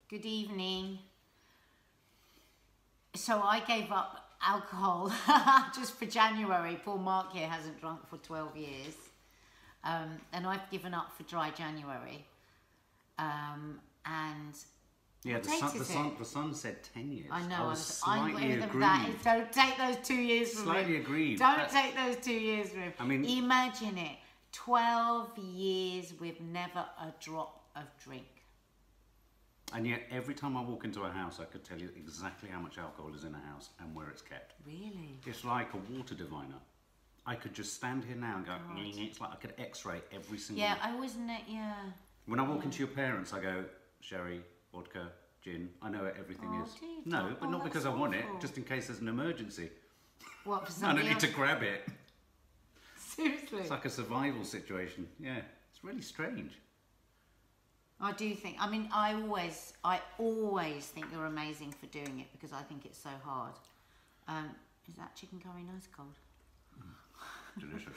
Good evening. So I gave up alcohol just for January. Poor Mark here hasn't drunk for 12 years. And I've given up for dry January. And yeah, the sun said 10 years. I know. I was slightly aggrieved. Don't take those 2 years from Slightly him. aggrieved. Don't take those 2 years from him. I mean, imagine it. 12 years with never a drop of drink. And yet, every time I walk into a house, I could tell you exactly how much alcohol is in a house and where it's kept. Really? It's like a water diviner. I could just stand here now and go, it's like I could x-ray every single... Yeah, I wasn't it, yeah. When I walk into your parents, I go, sherry, vodka, gin. I know where everything is. Do you? No, but not because I want it, awful. just in case there's an emergency. What, for I somebody don't need to else? grab it. Seriously? It's like a survival situation. Yeah, it's really strange. I do think, I mean, I always think you're amazing for doing it because I think it's so hard. Is that chicken curry nice cold? Delicious.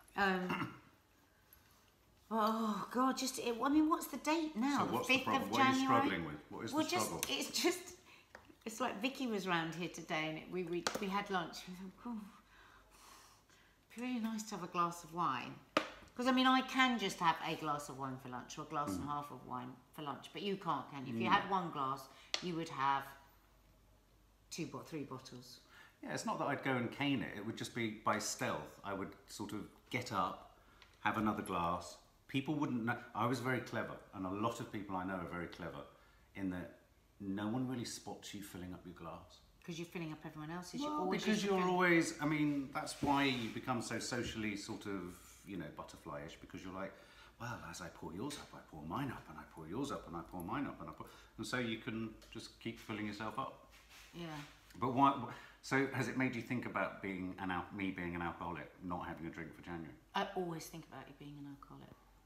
Oh God, I mean, what's the date now? So what's the 5th problem? of What are you January? struggling with? What is the struggle? It's like Vicky was round here today and we had lunch. We thought, oh, it'd be really nice to have a glass of wine. Because I mean, I can just have a glass of wine for lunch or a glass and a half of wine for lunch, but you can't, can you? If you had one glass, you would have 3 bottles. Yeah, it's not that I'd go and cane it. It would just be by stealth. I would sort of get up, have another glass. People wouldn't know. I was very clever, and a lot of people I know are very clever in that no one really spots you filling up your glass. Because you're filling up everyone else's. Well, because you're always, I mean, that's why you become so socially sort of, you know, butterfly-ish, because you're like, well, as I pour yours up, I pour mine up, and I pour yours up, and I pour mine up, and so you can just keep filling yourself up. Yeah. But why? So has it made you think about being me being an alcoholic, not having a drink for January? I always think about you being an alcoholic.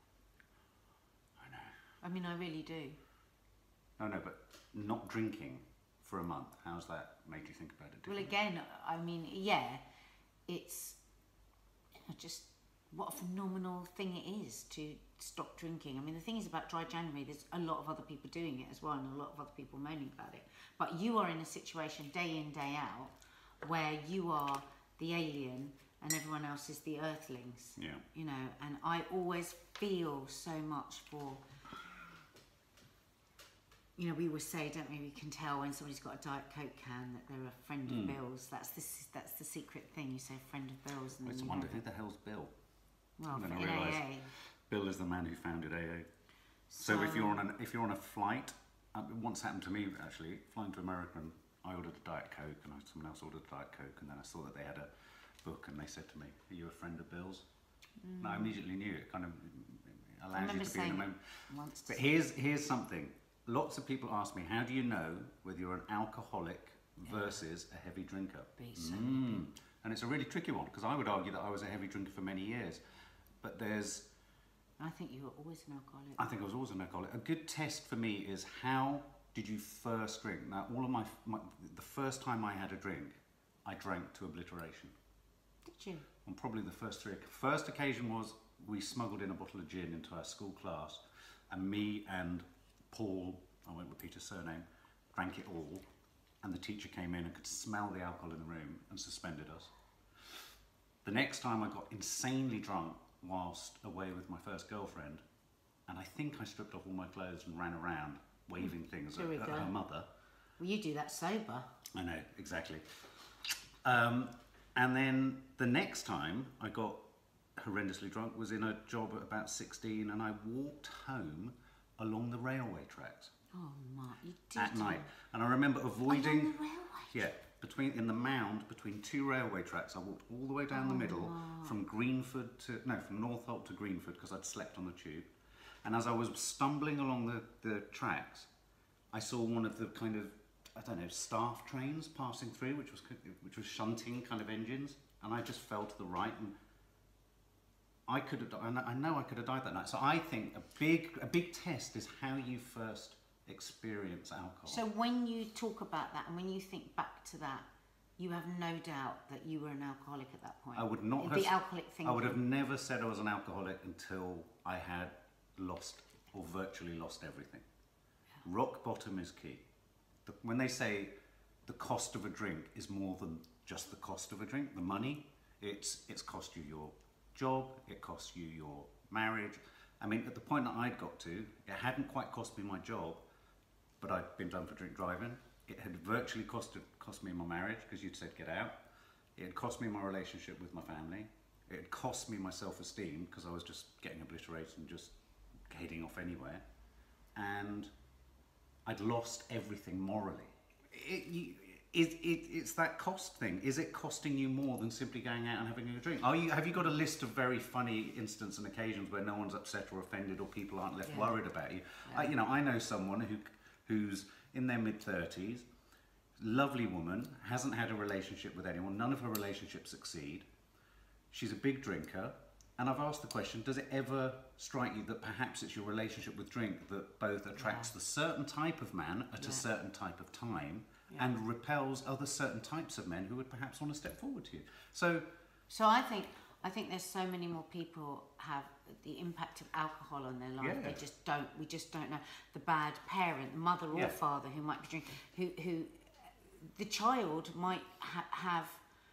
I know. I mean, I really do. No, but not drinking for a month, how's that made you think about it? Well, again, I mean, yeah, it's just what a phenomenal thing it is to stop drinking. I mean, the thing is about dry January, there's a lot of other people doing it as well, and a lot of other people moaning about it. But you are in a situation day in, day out, where you are the alien and everyone else is the earthlings. Yeah. You know, and I always feel so much for... You know, we always say, don't we? We can tell when somebody's got a Diet Coke can that they're a friend of Bill's. That's the secret thing. You say friend of Bill's, and I then just you wonder have who the hell's Bill. well, then I in realised AA. Bill is the man who founded AA. So if you're on a flight, it once happened to me actually, flying to America, and I ordered a Diet Coke, and someone else ordered a Diet Coke, and then I saw that they had a book, and they said to me, "Are you a friend of Bill's?" And I immediately knew it. Kind of allows you to be in the moment. Once But here's something. Lots of people ask me, how do you know whether you're an alcoholic versus a heavy drinker? And it's a really tricky one, because I would argue that I was a heavy drinker for many years. But I think you were always an alcoholic. I think I was always an alcoholic. A good test for me is, how did you first drink? Now, the first time I had a drink, I drank to obliteration. Did you? On probably the first occasion was, we smuggled in a bottle of gin into our school class, and me and Paul, I won't repeat his surname, drank it all, and the teacher came in and could smell the alcohol in the room and suspended us. The next time I got insanely drunk whilst away with my first girlfriend, and I think I stripped off all my clothes and ran around waving things at her mother. Well, you do that sober. I know, exactly. And then the next time I got horrendously drunk was in a job at about 16, and I walked home along the railway tracks. Oh, Mark, you did. At night. And I remember avoiding... Along the railway? Yeah, in the mound between 2 railway tracks. I walked all the way down the middle, from Northolt to Greenford, because I'd slept on the tube. And as I was stumbling along the tracks, I saw one of the kind of, I don't know, staff trains passing through, which was shunting kind of engines, and I just fell to the right, and I know I could have died that night. So I think a big test is how you first experience alcohol. So when you talk about that and when you think back to that, you have no doubt that you were an alcoholic at that point. I would not the alcoholic thing. I would have never said I was an alcoholic until I had lost or virtually lost everything. Rock bottom is key. When they say the cost of a drink is more than just the cost of a drink, the money, it's cost you your job, it costs you your marriage. I mean, at the point that I'd got to, it hadn't quite cost me my job, but I'd been done for drink driving. It had virtually cost me my marriage, because you'd said get out. It had cost me my relationship with my family. It had cost me my self-esteem, because I was just getting obliterated and just heading off anywhere. And I'd lost everything morally. It's that cost thing. Is it costing you more than simply going out and having a drink? Have you got a list of very funny instances and occasions where no one's upset or offended, or people aren't left worried about you? Yeah. I know someone who's in their mid-30s, lovely woman, hasn't had a relationship with anyone, none of her relationships succeed. She's a big drinker, and I've asked the question, does it ever strike you that perhaps it's your relationship with drink that both attracts the certain type of man at a certain type of time, and repels other certain types of men who would perhaps want to step forward to you? So I think there's so many more people have the impact of alcohol on their life. Yeah. We just don't know. The bad parent, the mother or father who might be drinking, who the child might have,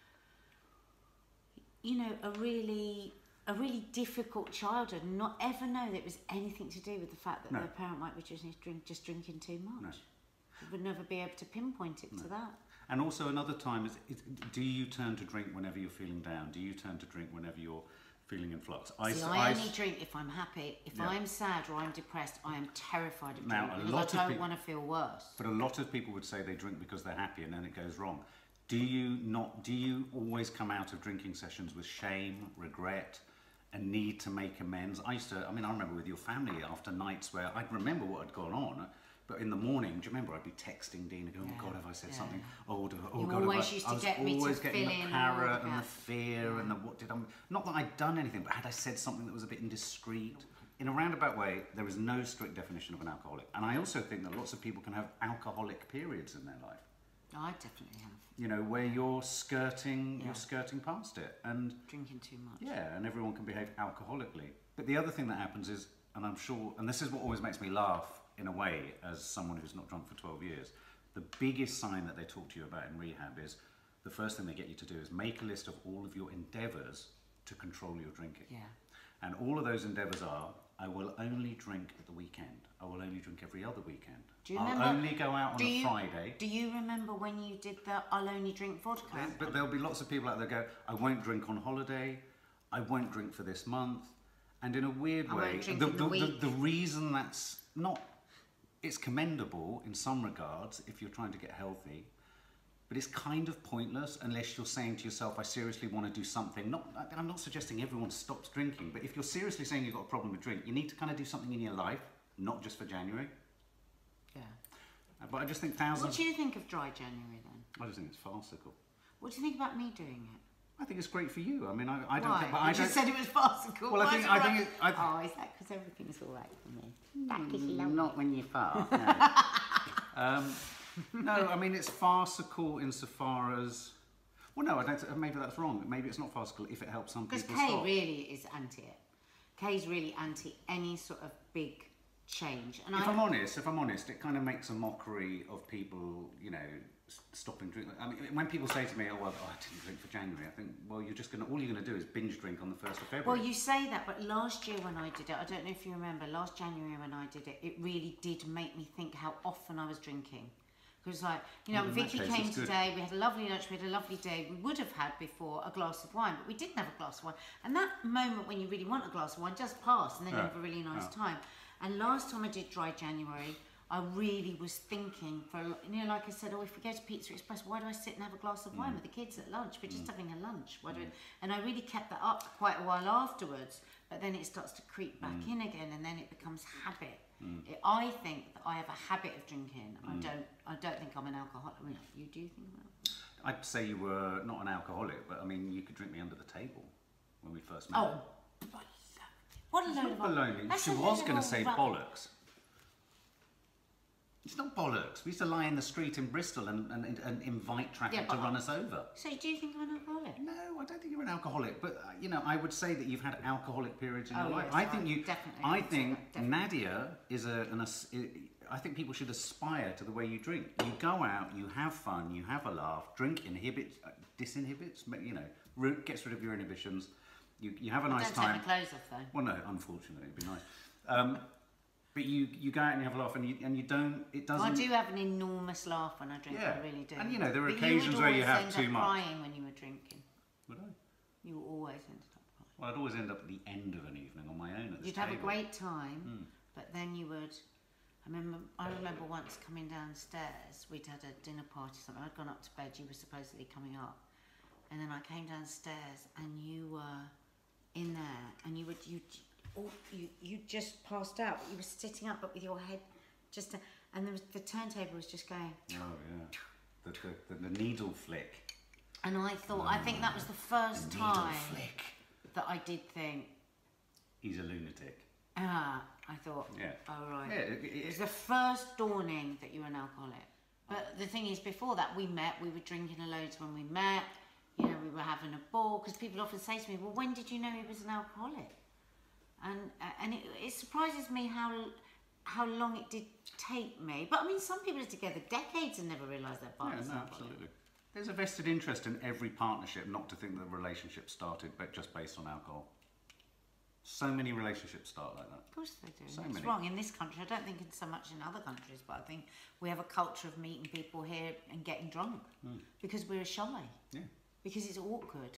a really difficult childhood, and not ever know that it was anything to do with the fact that their parent might be just drinking too much. No. Would never be able to pinpoint it to that. And also another time is do you turn to drink whenever you're feeling down? Do you turn to drink whenever you're feeling in flux? I only drink if I'm happy. If I'm sad or I'm depressed, I am terrified of drinking, because I don't want to feel worse. But a lot of people would say they drink because they're happy, and then it goes wrong. Do you always come out of drinking sessions with shame, regret, a need to make amends? I remember with your family, after nights where I'd remember what had gone on, but in the morning, do you remember, I'd be texting Dean and going, oh God, have I said something? Oh God, always used to get me to fill in the para and the fear and the not that I'd done anything, but had I said something that was a bit indiscreet? In a roundabout way, there is no strict definition of an alcoholic. And I also think that lots of people can have alcoholic periods in their life. I definitely have. Where you're skirting past it and drinking too much. Yeah, and everyone can behave alcoholically. But the other thing that happens is, and I'm sure, and this is what always makes me laugh in a way, as someone who's not drunk for 12 years, the biggest sign that they talk to you about in rehab is the first thing they get you to do is make a list of all of your endeavours to control your drinking. Yeah. And all of those endeavours are, I will only drink at the weekend. I will only drink every other weekend. Do you remember, I'll only go out on a Friday. Do you remember when you did the I'll only drink vodka? But there'll be lots of people out there go, I won't drink on holiday, I won't drink for this month. And in a weird way, the reason that's not, it's commendable in some regards if you're trying to get healthy, but it's kind of pointless unless you're saying to yourself, I seriously want to do something. I'm not suggesting everyone stops drinking, but if you're seriously saying you've got a problem with drink, you need to kind of do something in your life, not just for January. Yeah. But I just think thousands... What do you think of dry January then? I just think it's farcical. What do you think about me doing it? I think it's great for you. I mean, I don't Why? think... But you just said it was farcical. Well, I think is that because everything's all right for me? Not when you fart, no. No, I mean, it's farcical insofar as... Well, no, I don't. Maybe that's wrong. Maybe it's not farcical if it helps some people stop. Because Kay really is anti it. Kay's really anti any sort of big change. And if I'm honest, it kind of makes a mockery of people, stopping drinking. I mean, when people say to me, "Oh, well, I didn't drink for January," I think, well, all you're going to do is binge drink on the 1st of February. Well, you say that, but last year when I did it, I don't know if you remember, last January when I did it, it really did make me think how often I was drinking. Because, Vicky came today, we had a lovely lunch, we had a lovely day. We would have had before a glass of wine, but we didn't have a glass of wine. And that moment when you really want a glass of wine just passed, and then you have a really nice time. And last time I did dry January, I really was thinking like I said, if we go to Pizza Express, why do I sit and have a glass of wine with the kids at lunch? We're just having a lunch. And I really kept that up quite a while afterwards, but then it starts to creep back in again, and then it becomes habit. I think that I have a habit of drinking. I don't think I'm an alcoholic. I mean, you do think I'm an alcoholic? I'd say you were not an alcoholic, but I mean, you could drink me under the table when we first met. Oh, what a load of baloney. She was going to say bollocks. It's not bollocks. We used to lie in the street in Bristol and invite traffic to run us over. So do you think I'm an alcoholic? No, I don't think you're an alcoholic. But I would say that you've had alcoholic periods in your life. Yes, I think Nadia is I think people should aspire to the way you drink. You go out, you have fun, you have a laugh. Drink inhibits, disinhibits, you know, gets rid of your inhibitions. You have a nice Don't time. take my clothes off though. Well, no, unfortunately, it'd be nice. But you go out and you have a laugh, and you don't. It doesn't. I do have an enormous laugh when I drink. Yeah. I really do. And you know, there are But occasions where you have would always too end up much. crying when you were drinking. Would I? You always ended up crying. Well, I'd always end up at the end of an evening on my own at the You'd table. have a great time, but then you would. I remember once coming downstairs. We'd had a dinner party or something. I'd gone up to bed. You were supposedly coming up, and then I came downstairs, and you were in there, and you just passed out. You were sitting up, but with your head just, and the turntable was just going. Oh yeah, the needle flick. And I thought, I think that was the first The needle time flick. that I did think, He's a lunatic. I thought, Yeah. oh right. Yeah, It was the first dawning that you were an alcoholic. But the thing is, before that, we were drinking loads when we met, you know, we were having a ball, because people often say to me, well, when did you know he was an alcoholic? And it surprises me how long it did take me. But I mean, some people are together decades and never realise their Yeah, partner's no, an alcoholic. absolutely. There's a vested interest in every partnership not to think that the relationship started but just based on alcohol. So many relationships start like that. Of course they do. So It's many. wrong in this country. I don't think it's so much in other countries, but I think we have a culture of meeting people here and getting drunk because we're shy. Yeah. Because it's awkward.